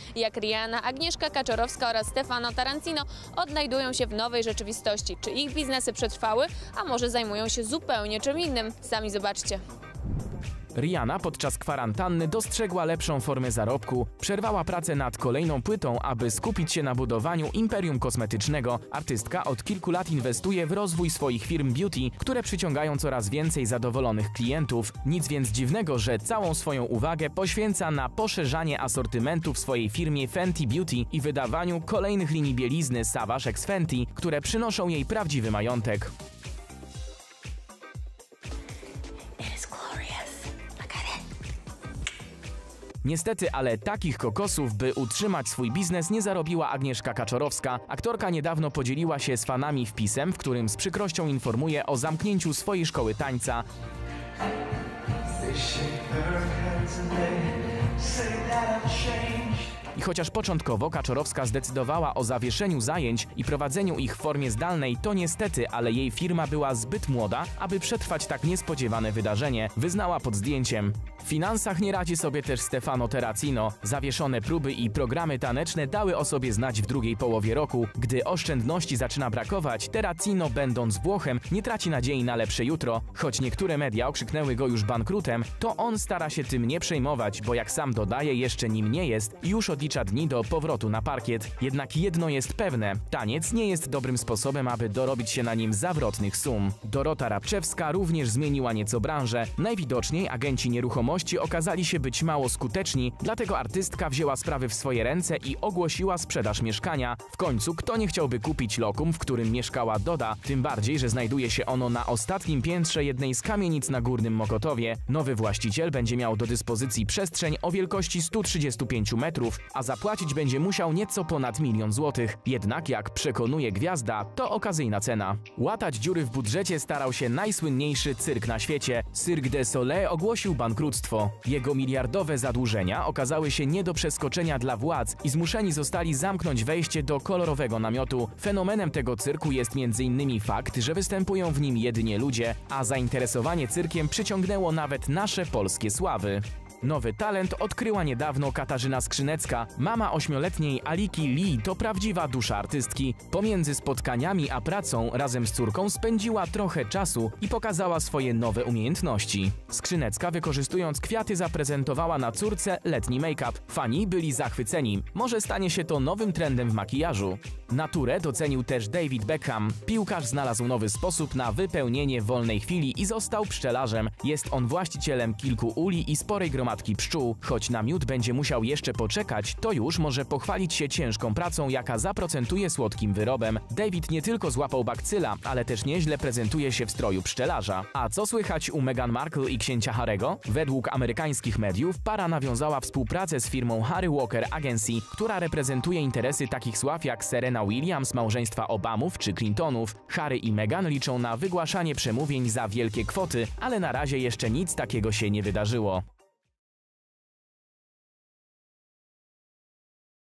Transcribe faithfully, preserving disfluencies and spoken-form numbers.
jak Rihanna, Agnieszka Kaczorowska oraz Stefano Tarantino odnajdują się w nowej rzeczywistości. Czy ich biznesy przetrwały, a może zajmują się zupełnie czym innym? Sami zobaczcie. Rihanna podczas kwarantanny dostrzegła lepszą formę zarobku, przerwała pracę nad kolejną płytą, aby skupić się na budowaniu imperium kosmetycznego. Artystka od kilku lat inwestuje w rozwój swoich firm beauty, które przyciągają coraz więcej zadowolonych klientów. Nic więc dziwnego, że całą swoją uwagę poświęca na poszerzanie asortymentu w swojej firmie Fenty Beauty i wydawaniu kolejnych linii bielizny Savage X Fenty, które przynoszą jej prawdziwy majątek. Niestety, ale takich kokosów, by utrzymać swój biznes, nie zarobiła Agnieszka Kaczorowska. Aktorka niedawno podzieliła się z fanami wpisem, w którym z przykrością informuje o zamknięciu swojej szkoły tańca. I chociaż początkowo Kaczorowska zdecydowała o zawieszeniu zajęć i prowadzeniu ich w formie zdalnej, to niestety, ale jej firma była zbyt młoda, aby przetrwać tak niespodziewane wydarzenie, wyznała pod zdjęciem. W finansach nie radzi sobie też Stefano Tarantino. Zawieszone próby i programy taneczne dały o sobie znać w drugiej połowie roku. Gdy oszczędności zaczyna brakować, Tarantino, będąc Włochem, nie traci nadziei na lepsze jutro. Choć niektóre media okrzyknęły go już bankrutem, to on stara się tym nie przejmować, bo jak sam dodaje, jeszcze nim nie jest i już odlicza dni do powrotu na parkiet. Jednak jedno jest pewne, taniec nie jest dobrym sposobem, aby dorobić się na nim zawrotnych sum. Dorota Rabczewska również zmieniła nieco branżę. Najwidoczniej agenci nieruchomości okazali się być mało skuteczni, dlatego artystka wzięła sprawy w swoje ręce i ogłosiła sprzedaż mieszkania. W końcu kto nie chciałby kupić lokum, w którym mieszkała Doda, tym bardziej, że znajduje się ono na ostatnim piętrze jednej z kamienic na Górnym Mokotowie. Nowy właściciel będzie miał do dyspozycji przestrzeń o wielkości stu trzydziestu pięciu metrów, a zapłacić będzie musiał nieco ponad milion złotych. Jednak jak przekonuje gwiazda, to okazyjna cena. Łatać dziury w budżecie starał się najsłynniejszy cyrk na świecie. Cirque du Soleil ogłosił bankructwo. Jego miliardowe zadłużenia okazały się nie do przeskoczenia dla władz i zmuszeni zostali zamknąć wejście do kolorowego namiotu. Fenomenem tego cyrku jest między innymi fakt, że występują w nim jedynie ludzie, a zainteresowanie cyrkiem przyciągnęło nawet nasze polskie sławy. Nowy talent odkryła niedawno Katarzyna Skrzynecka. Mama ośmioletniej Aliki Lee to prawdziwa dusza artystki. Pomiędzy spotkaniami a pracą razem z córką spędziła trochę czasu i pokazała swoje nowe umiejętności. Skrzynecka, wykorzystując kwiaty, zaprezentowała na córce letni make-up. Fani byli zachwyceni. Może stanie się to nowym trendem w makijażu. Naturę docenił też David Beckham. Piłkarz znalazł nowy sposób na wypełnienie wolnej chwili i został pszczelarzem. Jest on właścicielem kilku uli i sporej gromadki pszczół. Choć na miód będzie musiał jeszcze poczekać, to już może pochwalić się ciężką pracą, jaka zaprocentuje słodkim wyrobem. David nie tylko złapał bakcyla, ale też nieźle prezentuje się w stroju pszczelarza. A co słychać u Meghan Markle i księcia Harry'ego? Według amerykańskich mediów para nawiązała współpracę z firmą Harry Walker Agency, która reprezentuje interesy takich sław jak Serena Williams, małżeństwa Obamów czy Clintonów. Harry i Meghan liczą na wygłaszanie przemówień za wielkie kwoty, ale na razie jeszcze nic takiego się nie wydarzyło.